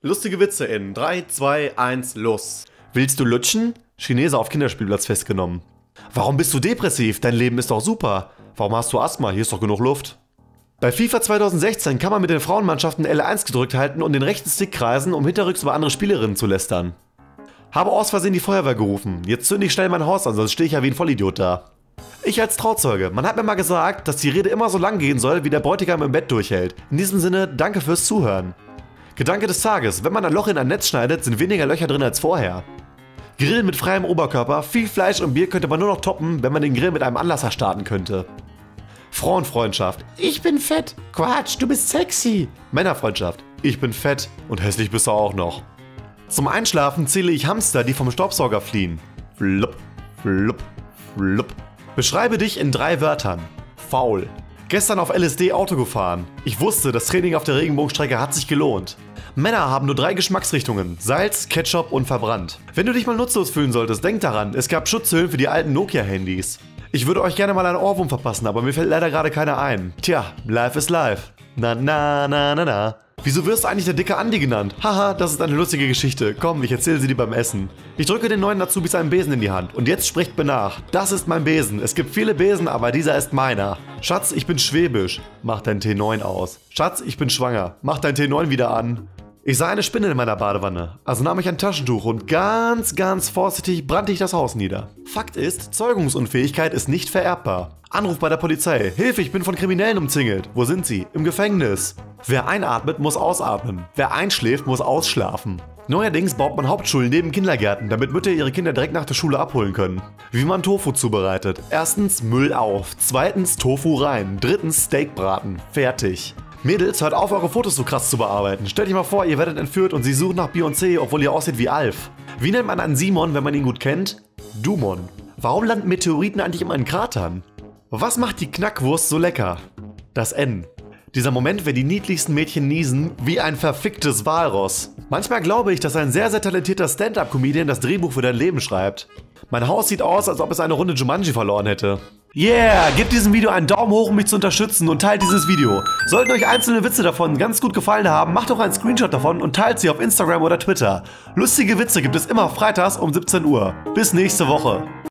Lustige Witze in 3, 2, 1, los. Willst du lutschen? Chinese auf Kinderspielplatz festgenommen. Warum bist du depressiv? Dein Leben ist doch super. Warum hast du Asthma? Hier ist doch genug Luft. Bei FIFA 2016 kann man mit den Frauenmannschaften L1 gedrückt halten und den rechten Stick kreisen, um hinterrücks über andere Spielerinnen zu lästern. Habe aus Versehen die Feuerwehr gerufen. Jetzt zünde ich schnell mein Haus an, sonst stehe ich ja wie ein Vollidiot da. Ich als Trauzeuge. Man hat mir mal gesagt, dass die Rede immer so lang gehen soll, wie der Bräutigam im Bett durchhält. In diesem Sinne, danke fürs Zuhören. Gedanke des Tages. Wenn man ein Loch in ein Netz schneidet, sind weniger Löcher drin als vorher. Grillen mit freiem Oberkörper. Viel Fleisch und Bier könnte man nur noch toppen, wenn man den Grill mit einem Anlasser starten könnte. Frauenfreundschaft. Ich bin fett. Quatsch, du bist sexy. Männerfreundschaft. Ich bin fett und hässlich bist du auch noch. Zum Einschlafen zähle ich Hamster, die vom Staubsauger fliehen. Flupp, flupp, flupp. Beschreibe dich in 3 Wörtern. Faul. Gestern auf LSD Auto gefahren. Ich wusste, das Training auf der Regenbogenstrecke hat sich gelohnt. Männer haben nur 3 Geschmacksrichtungen. Salz, Ketchup und verbrannt. Wenn du dich mal nutzlos fühlen solltest, denk daran, es gab Schutzhüllen für die alten Nokia-Handys. Ich würde euch gerne mal einen Ohrwurm verpassen, aber mir fällt leider gerade keiner ein. Tja, life is life. Na na na na na. Wieso wirst du eigentlich der dicke Andi genannt? Haha, das ist eine lustige Geschichte. Komm, ich erzähle sie dir beim Essen. Ich drücke den neuen Azubis einen Besen in die Hand. Und jetzt spricht nach. Das ist mein Besen. Es gibt viele Besen, aber dieser ist meiner. Schatz, ich bin schwäbisch. Mach dein T9 aus. Schatz, ich bin schwanger. Mach dein T9 wieder an. Ich sah eine Spinne in meiner Badewanne. Also nahm ich ein Taschentuch und ganz vorsichtig brannte ich das Haus nieder. Fakt ist, Zeugungsunfähigkeit ist nicht vererbbar. Anruf bei der Polizei. Hilfe, ich bin von Kriminellen umzingelt. Wo sind sie? Im Gefängnis. Wer einatmet, muss ausatmen. Wer einschläft, muss ausschlafen. Neuerdings baut man Hauptschulen neben Kindergärten, damit Mütter ihre Kinder direkt nach der Schule abholen können. Wie man Tofu zubereitet. Erstens Müll auf. Zweitens Tofu rein. Drittens Steak braten. Fertig. Mädels, hört auf, eure Fotos so krass zu bearbeiten. Stellt euch mal vor, ihr werdet entführt und sie sucht nach Beyoncé, obwohl ihr aussieht wie Alf. Wie nennt man einen Simon, wenn man ihn gut kennt? Dumon. Warum landen Meteoriten eigentlich immer in Kratern? Was macht die Knackwurst so lecker? Das N. Dieser Moment, wenn die niedlichsten Mädchen niesen, wie ein verficktes Walross. Manchmal glaube ich, dass ein sehr talentierter Stand-Up-Comedian das Drehbuch für dein Leben schreibt. Mein Haus sieht aus, als ob es eine Runde Jumanji verloren hätte. Yeah, gebt diesem Video einen Daumen hoch, um mich zu unterstützen und teilt dieses Video. Sollten euch einzelne Witze davon ganz gut gefallen haben, macht doch einen Screenshot davon und teilt sie auf Instagram oder Twitter. Lustige Witze gibt es immer freitags um 17 Uhr. Bis nächste Woche.